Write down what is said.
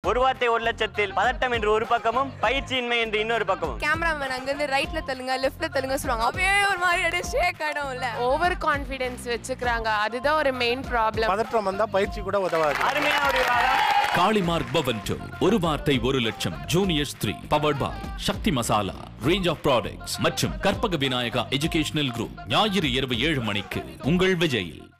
ஒரு வார்த்தை ஒரு லட்சத்தில் பதட்டம் என்று ஒரு பக்கமும் பயிற்சியின்மை என்று இன்னொரு பக்கமும். கேமராமேன் அங்கிருந்து ரைட்ல தள்ளுங்க லெஃப்ட்ல தள்ளுங்க சொல்லுவாங்க. அப்படியே ஒரு மாதிரி அப்படியே ஷேக் ஆயிடும்ல. ஓவர் கான்ஃபிடன்ஸ் வச்சுக்கிறாங்க. அதுதான் ஒரு மெயின் ப்ராப்ளம். பதற்றம் வந்தா பயிற்சி கூட உதவாது. அருமையான ஒரு வாதம். காளிமார்க் பவன் 2 ஒரு வார்த்தை ஒரு லட்சம் juniors 3 powered by Sakthi Masala range of products மற்றும் கற்பக விநாயகா எஜுகேஷனல் குரூப். ஞாயிறு இரவு 7 மணிக்கு உங்கள் விஜயில்.